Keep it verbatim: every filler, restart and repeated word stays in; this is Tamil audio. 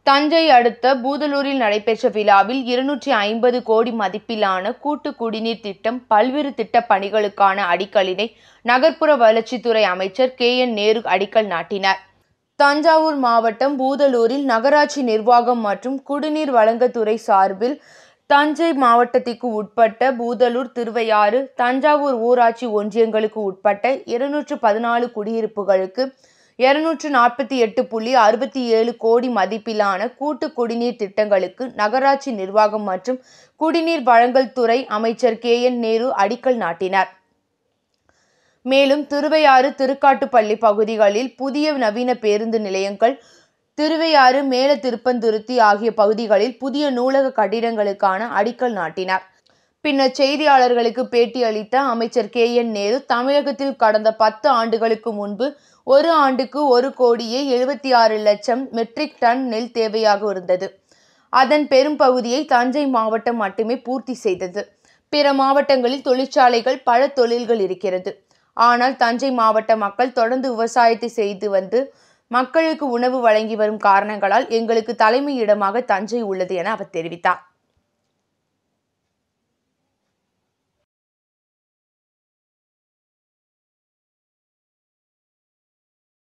தஞ்சை அடுத்த பூதலூரில் நடைபெற்ற விழாவில் இருநூற்றி ஐம்பது கோடி மதிப்பிலான கூட்டு குடிநீர் திட்டம் பல்வேறு திட்டப் பணிகளுக்கான அடிக்கல்லினை நகர்ப்புற வளர்ச்சித்துறை அமைச்சர் கே என் நேரு அடிக்கல் நாட்டினார். தஞ்சாவூர் மாவட்டம் பூதலூரில் நகராட்சி நிர்வாகம் மற்றும் குடிநீர் வழங்கத்துறை சார்பில் தஞ்சை மாவட்டத்திற்கு உட்பட்ட பூதலூர், திருவையாறு, தஞ்சாவூர் ஊராட்சி ஒன்றியங்களுக்கு உட்பட்ட இருநூற்று பதினாலு குடியிருப்புகளுக்கு இருநூற்று நாற்பத்தி எட்டு புள்ளி அறுபத்தி ஏழு கோடி மதிப்பிலான கூட்டு குடிநீர் திட்டங்களுக்கு நகராட்சி நிர்வாகம் மற்றும் குடிநீர் வழங்கல் துறை அமைச்சர் கே என் நேரு அடிக்கல் நாட்டினார். மேலும் திருவையாறு, திருக்காட்டுப்பள்ளி பகுதிகளில் புதிய நவீன பேருந்து நிலையங்கள், திருவையாறு, மேல திருப்பந்துருத்தி ஆகிய பகுதிகளில் புதிய நூலக கட்டிடங்களுக்கான அடிக்கல் நாட்டினார். பின்னர் செய்தியாளர்களுக்கு பேட்டியளித்த அமைச்சர் கே என் நேரு, தமிழகத்தில் கடந்த பத்து ஆண்டுகளுக்கு முன்பு ஒரு ஆண்டுக்கு ஒரு கோடியே எழுபத்தி ஆறு லட்சம் மெட்ரிக் டன் நெல் தேவையாக இருந்தது. அதன் பெரும் பகுதியை தஞ்சை மாவட்டம் மட்டுமே பூர்த்தி செய்தது. பிற மாவட்டங்களில் தொழிற்சாலைகள், பல தொழில்கள் இருக்கிறது. ஆனால் தஞ்சை மாவட்ட மக்கள் தொடர்ந்து விவசாயத்தை செய்து வந்து மக்களுக்கு உணவு வழங்கி வரும் காரணங்களால் எங்களுக்கு தலைமையிடமாக தஞ்சை உள்ளது என அவர் தெரிவித்தார்.